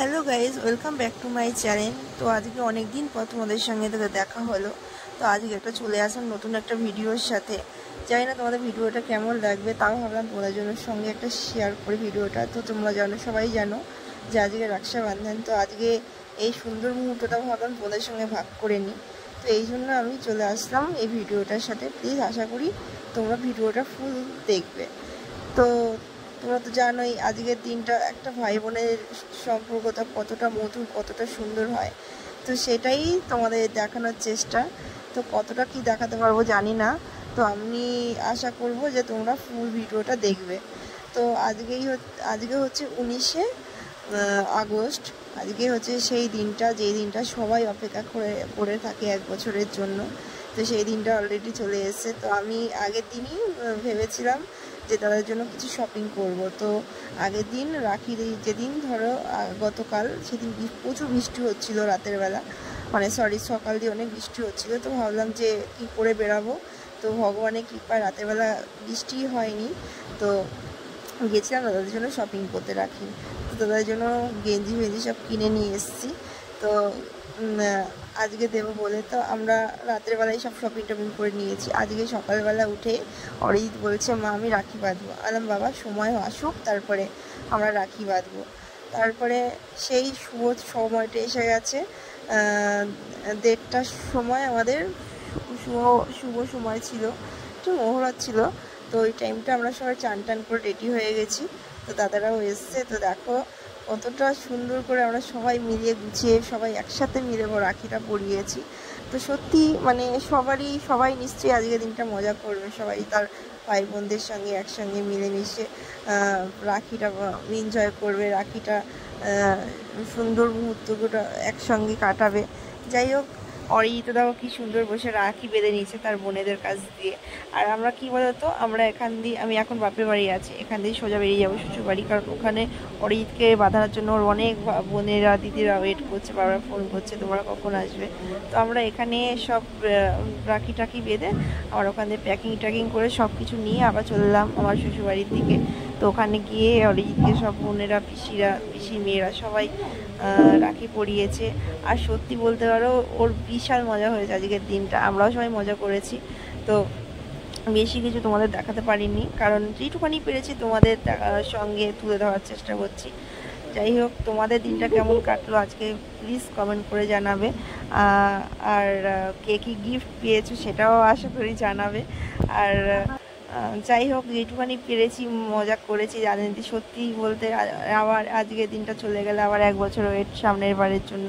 Hello guys welcome back to my channel. तो आज के अनेक दिन पर तुम्हारे संगे देखा हलो। तो आज एक चले आसलाम नतून एक भिडियोर साथे। जानी ना तुम्हारे भिडियोटा केमन लागबे, ताओ भाबलाम तुम्हादेर संगे एक शेयर करी भिडियोटा। तो तोमरा जानो सबाई जानो जे आज के रक्षाबंधन। तो आज के এই সুন্দর মুহূর্তটা ভাবলাম তোমাদের সঙ্গে ভাগ করে নিই। তো এই জন্য আমি চলে আসলাম এই ভিডিওটার সাথে। প্লিজ আশা করি তোমরা ভিডিওটা ফুল দেখবে। তো তোমরা তো জানোই আজকের দিনটা একটা ভাই বোনের সম্পর্কটা কতটা মধুর, কতটা সুন্দর হয়। তো সেটাই তোমাদের দেখানোর চেষ্টা। তো কতটা কি দেখাতে পারবো জানি না। তো আমি আশা করব যে তোমরা ফুল ভিডিওটা দেখবে। তো আজকে হচ্ছে 19শে আগস্ট। আজকে হচ্ছে সেই দিনটা, যেই দিনটা সবাই অপেক্ষা করে থাকে এক বছরের জন্য। তো সেই দিনটা অলরেডি চলে এসেছে। তো আমি আগের দিনই ভেবেছিলাম যে তাদের জন্য কিছু শপিং করব। তো আগের দিন রাখির যেদিন ধরো গতকাল, সেদিন প্রচুর বৃষ্টি হচ্ছিল রাতের বেলা, মানে সকাল দিয়ে অনেক বৃষ্টি হচ্ছিল। তো ভাবলাম যে কি করে বেরাবো। তো ভগবানের কৃপায় রাতের বেলা বৃষ্টি হয়নি। তো গেছিলাম দাদাদের জন্য শপিং করতে রাখি। তো দাদাদের জন্য গেঞ্জি ফেঞ্জি সব কিনে নিয়ে এসেছি। তো আজকে দেবো বলে তো আমরা রাতের বেলায় সব শপিং টপিং করে নিয়েছি। আজকে সকালবেলা উঠে অরিজিৎ বলছে মা আমি রাখি বাঁধবো। আলাম বাবা সময় আসুক তারপরে আমরা রাখি বাঁধবো। তারপরে সেই সময়টা এসে গেছে। 1:30টার সময় আমাদের শুভ সময় ছিল, একটু মহরত ছিল। তো ওই টাইমটা আমরা সবাই চান করে রেডি হয়ে গেছি। তো দাদারাও এসছে। তো দেখো কতটা সুন্দর করে আমরা সবাই মিলিয়ে গুছিয়ে সবাই একসাথে মিলে রাখিটা পরিয়েছি। তো সত্যি মানে সবাই নিশ্চয়ই আজকের দিনটা মজা করবে। সবাই তার ভাই বোনদের সঙ্গে একসঙ্গে মিলেমিশে রাখিটা এনজয় করবে, রাখিটা সুন্দর মুহূর্তগুলো একসঙ্গে কাটাবে। যাই হোক, অরিজিৎ দেখো কি সুন্দর বসে রাখি বেঁধে নিয়েছে তার বোনেদের কাছ দিয়ে। আর আমরা কি বলতো, আমরা আমি এখন বাপের বাড়ি আছি, এখান দিয়ে সোজা বেরিয়ে যাবো শ্বশুর বাড়ি। কারণ ওখানে অরিজিৎকে বাঁধানোর জন্য ওর অনেক বোনেরা দিদিরা ওয়েট করছে, বারবার ফোন করছে তোমরা কখন আসবে। তো আমরা এখানে সব রাখি টাকি বেঁধে আমার ওখান দিয়ে প্যাকিং করে সব কিছু নিয়ে আবার চললাম আমার শ্বশুর বাড়ির দিকে। তো ওখানে গিয়ে অরিজিৎকে সব বোনেরা পিসির মেয়েরা সবাই রাখি পরিয়েছে। আর সত্যি বলতে পারো ওর বিশাল মজা হয়েছে আজকের দিনটা। আমরাও সবাই মজা করেছি। তো বেশি কিছু তোমাদের দেখাতে পারিনি, কারণ যেটুখানি পেরেছি তোমাদের সঙ্গে তুলে ধরার চেষ্টা করছি। যাই হোক, তোমাদের দিনটা কেমন কাটলো আজকে প্লিজ কমেন্ট করে জানাবে। আর কে কী গিফট পেয়েছো সেটাও আশা করি জানাবে। আর যাই হোক, যেটুখানি পেরেছি মজা করেছি। জানেন সত্যি বলতে আবার আজকের দিনটা চলে গেলে আবার এক বছর ওয়েট সামনের বারের জন্য।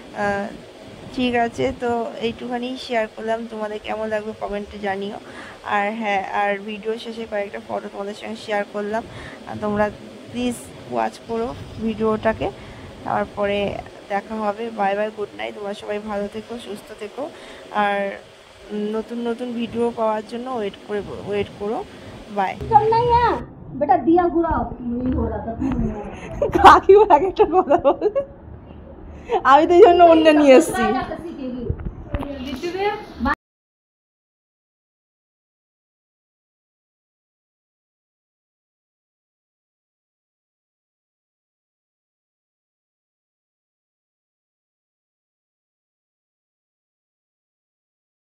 ঠিক আছে, তো এইটুখানি শেয়ার করলাম। তোমাদের কেমন লাগবে কমেন্টে জানিও। আর হ্যাঁ, আর ভিডিও শেষে কয়েকটা ফটো তোমাদের সঙ্গে শেয়ার করলাম। তোমরা প্লিজ ওয়াচ করো ভিডিওটাকে। তারপরে দেখা হবে। Bye bye, good night. তোমরা সবাই ভালো থেকো, সুস্থ থেকো। আর নতুন ভিডিও পাওয়ার জন্য ওয়েট করো। বাই। বেটা দিয়া গুড়া কাকিও আগে একটা কথা বলে, আমি তো এই জন্য অন্য নিয়ে এসেছি।